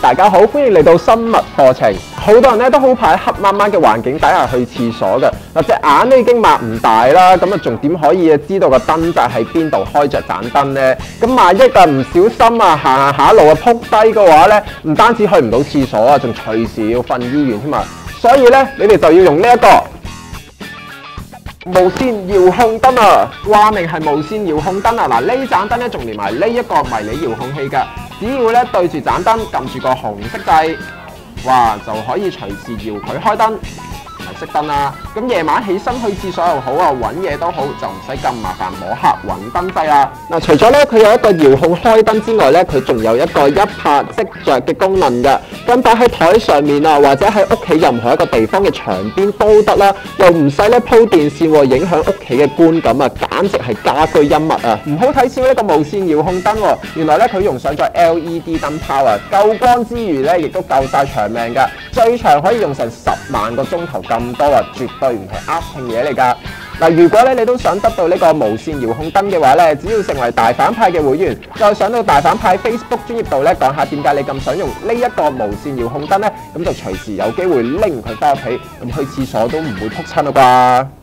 大家好，歡迎嚟到生物課程。好多人咧都好怕喺黑掹掹嘅環境底下去廁所嘅，嗱隻眼都已經擘唔大啦，咁啊仲點可以知道個燈掣喺邊度開着盞燈呢？咁萬一唔小心啊行下路啊撲低嘅話咧，唔單止去唔到廁所啊，仲隨時要瞓醫院添啊！所以咧，你哋就要用呢一個無線遙控燈啊！話明係無線遙控燈啊！嗱，呢盞燈咧仲連埋呢一個迷你遙控器㗎，只要咧對住盞燈撳住個紅色掣，哇就可以隨時搖佢開燈。熄燈啦，咁夜晚起身去廁所又好啊，揾嘢都好，就唔使咁麻煩摸黑揾燈掣啦。嗱，除咗咧佢有一個遙控開燈之外咧，佢仲有一個一拍即着嘅功能嘅，咁擺喺台上面啊，或者喺屋企任何一個地方嘅牆邊都得啦，又唔使咧鋪電線喎，影響屋企嘅觀感啊，簡直係家居恩物啊！唔好睇少呢個無線遙控燈喎，原來咧佢用上咗 LED 燈泡啊，夠光之餘咧，亦都夠晒長命㗎，最長可以用成10萬個鐘頭咁多啊，絕對唔係呃拼嘢嚟㗎。嗱，如果咧你都想得到呢個無線遙控燈嘅話咧，只要成為大反派嘅會員，再上到大反派 Facebook 專頁度咧講下點解你咁想用呢一個無線遙控燈咧，咁就隨時有機會拎佢翻屋企，咁去廁所都唔會撲親啦啩。